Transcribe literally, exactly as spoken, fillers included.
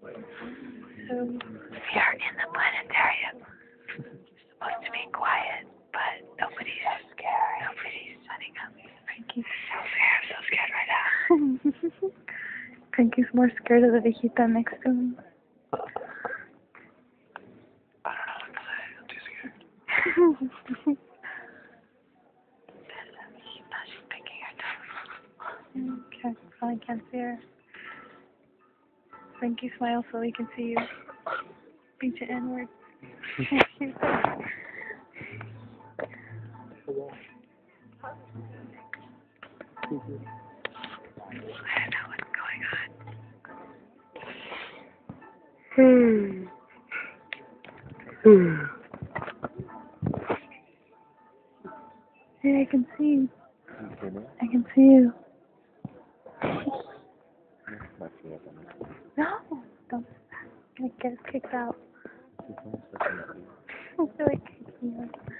So, we are in the planetarium. It's supposed to be quiet, but nobody's scared. Nobody's setting up. Frankie's so scared. I'm so scared right now. Frankie's more scared of the viejita next to him. I don't know what to say. I'm too scared. She's picking her toes. Okay, probably can't see her. Frankie, smile so we can see you. Beat it inward. Hello. I don't know what's going on. Hmm. Hmm. Hey, I can see you. I can see you. No, don't. I'm gonna get us kicked out. I feel like kicking you.